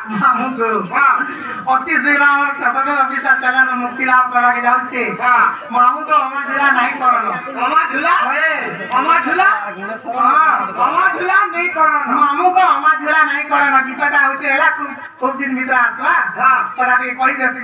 ମାମୁଁକୁ ଅତି ଶୀଘ୍ର ଆମର ଶେଷଦେବ ଅଫିସର ଚାଲାଣ ମୁକ୍ତି ଲାଭ କରିବାକୁ ଯାଉଛି। ମାମୁଁକୁ ଅମା ଝୁଲା ନାହିଁ କରନ। ଅମା ଝୁଲା ନେଇ କରନ। ମାମୁଁକୁ ଅମା ଝୁଲା ନାହିଁ କରନ ଗୀତଟା ହଉଛି ହେଲା ଖୁବ ଦିନ ଭିତରେ ଆସିବା। ସେଟା ଟିକେ କହିଦେସି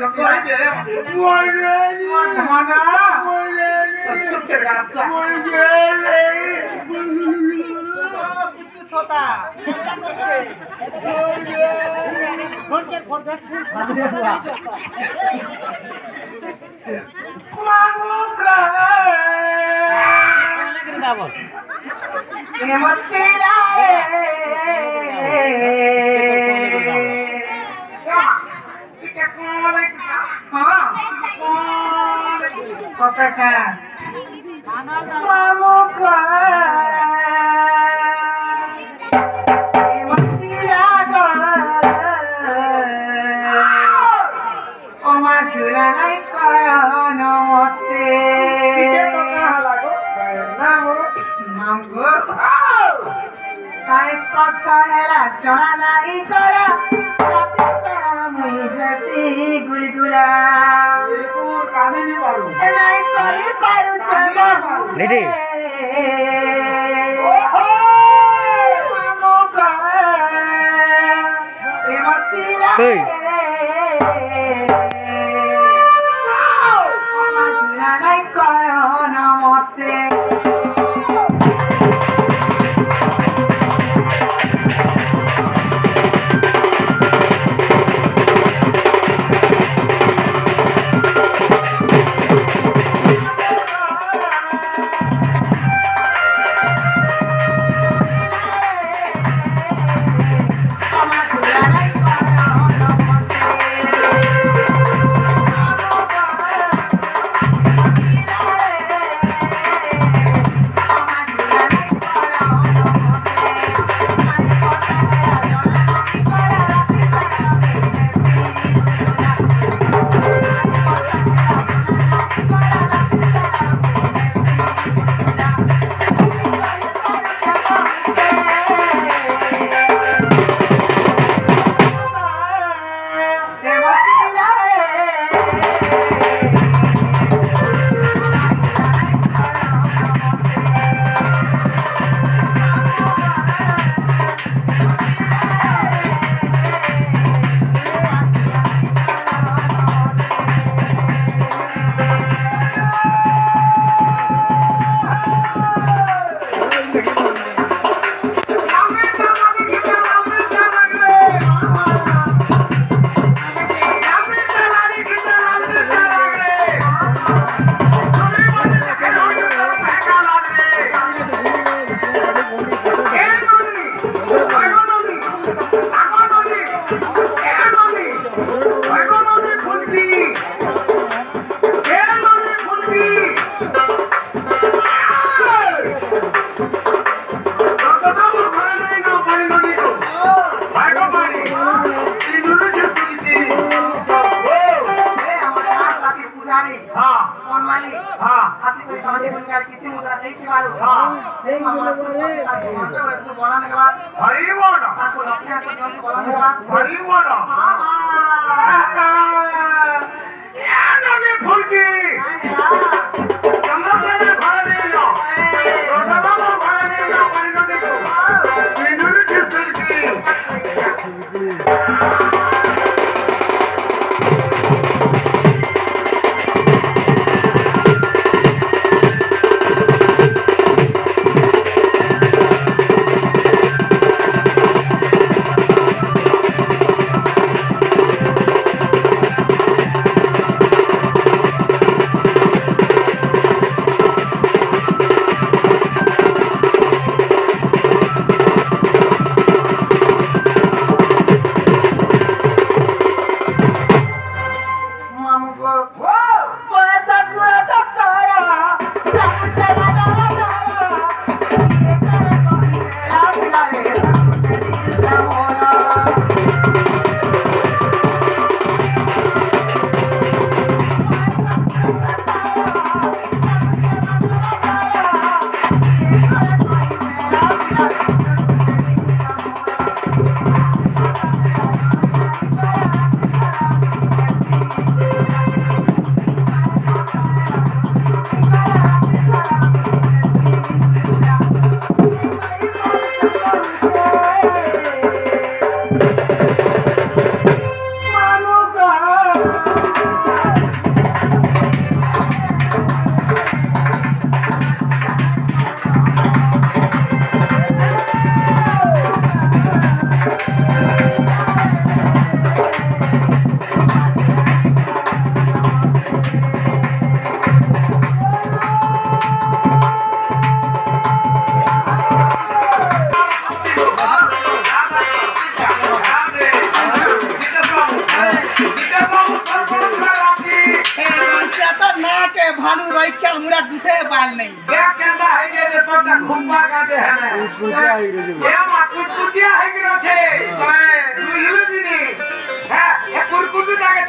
चल मुड़ा गुटे बाल नहीं क्या कहता है ये जे तोटा खुम्बा काटे है ना कुटिया है रे ये मा कुटिया है कि छे तू हिलू दिनी है ये कुरकुटू जाके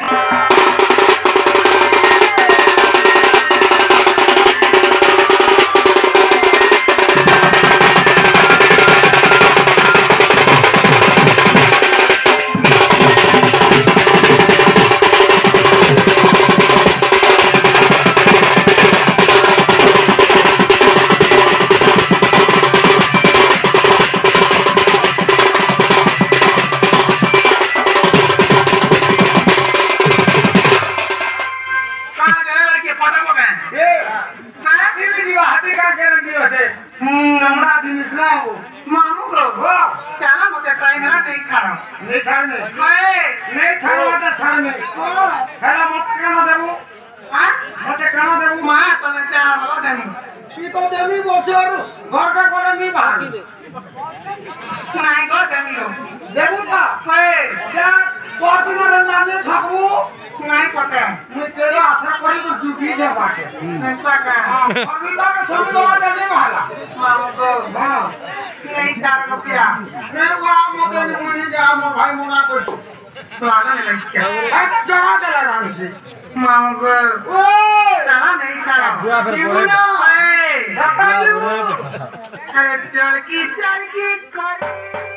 चमड़ा जिनिस ना हो मामू को हो चला मत ट्राई ना नहीं छाड़ा नहीं छाड़ने नहीं छाड़वा छाड़ने हेला मत काना देबू हां मते काना देबू मा तने चला बाबा देनी ई तो देवी बोचर घर का कोले नहीं बाहर नहीं गो देनी लो देबू था क्या परदिन रंदाने छकबू नहीं पता मैं तेरे आशा करी को जुगी जे बाटे नहीं का और बिता के छवि दवा दे नहीं बहाला मामू को हां नहीं छाड़ा को पिया नहीं वा मते नहीं जा मो भाई मुना को लागा नहीं लग क्या है तो चढ़ा दे राम से मामू को ओए चला नहीं छाड़ा बुआ फिर जीवना ए सता जीव अरे चल की कर